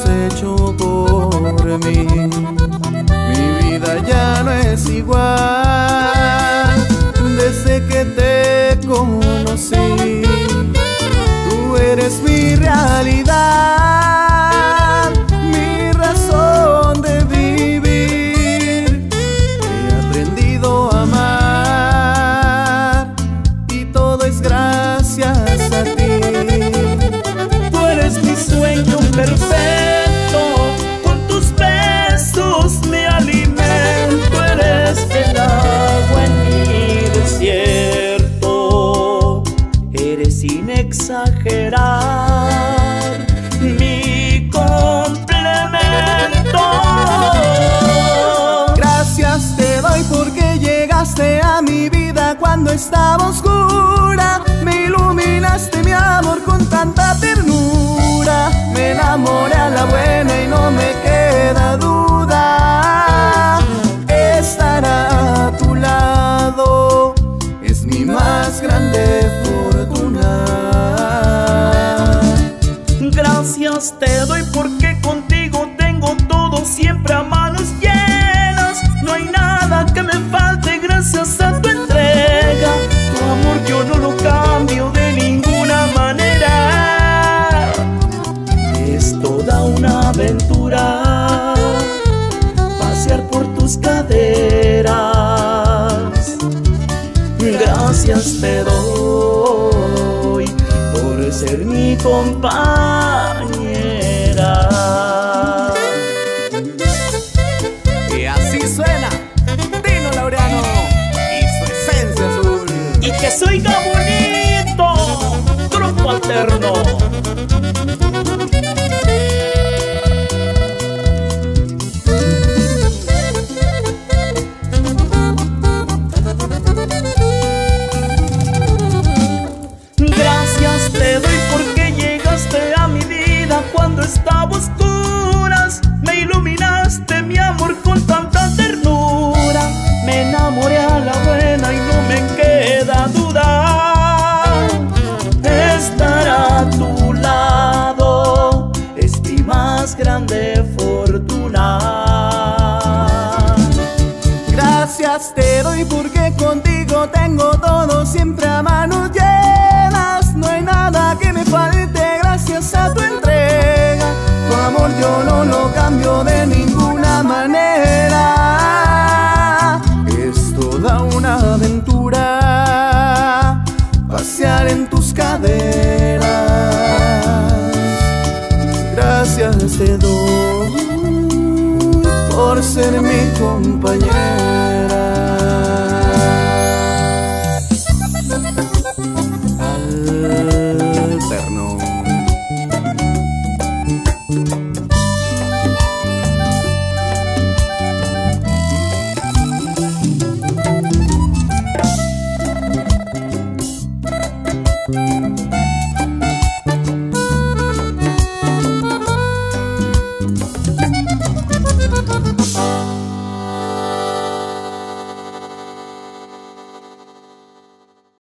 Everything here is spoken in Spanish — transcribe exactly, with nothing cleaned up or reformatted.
hecho por mí. Mi vida ya no es igual desde que te conocí. Tú eres mi realidad, mi razón de vivir. He aprendido a amar y todo es gracias a ti. Tú eres mi sueño perfecto, con tus besos me alimento. Eres el agua en mi desierto, eres sin exagerar mi complemento. Gracias te doy porque llegaste a mi vida cuando estaba oscura. Me iluminaste mi amor con tanta ternura. Me enamoré a la buena y no me queda duda. Estar a tu lado es mi más grande fortuna. Gracias te doy porque contigo tengo todo siempre a manos llenas. No hay nada que me falte gracias a tu entrega. Tu amor yo no lo cambio de ninguna manera. Es toda una aventura pasear por tus caderas. Gracias te doy por ser mi compañera. Y así suena Dino Laureano y su esencia azul. Y que soy bonito, grupo alterno. Gracias te doy porque llegaste a mi vida cuando estaba a oscuras. Me iluminaste mi amor con tanta ternura. Me enamoré a la buena y no me queda duda. Estar a tu lado es mi más grande fortuna. Gracias te doy porque contigo tengo todo siempre a manos llenas. No hay nada que me falte gracias a tu entrega. Tu amor yo no lo cambio de ninguna manera. Es toda una aventura pasear en tus caderas. Gracias te doy por ser mi compañera.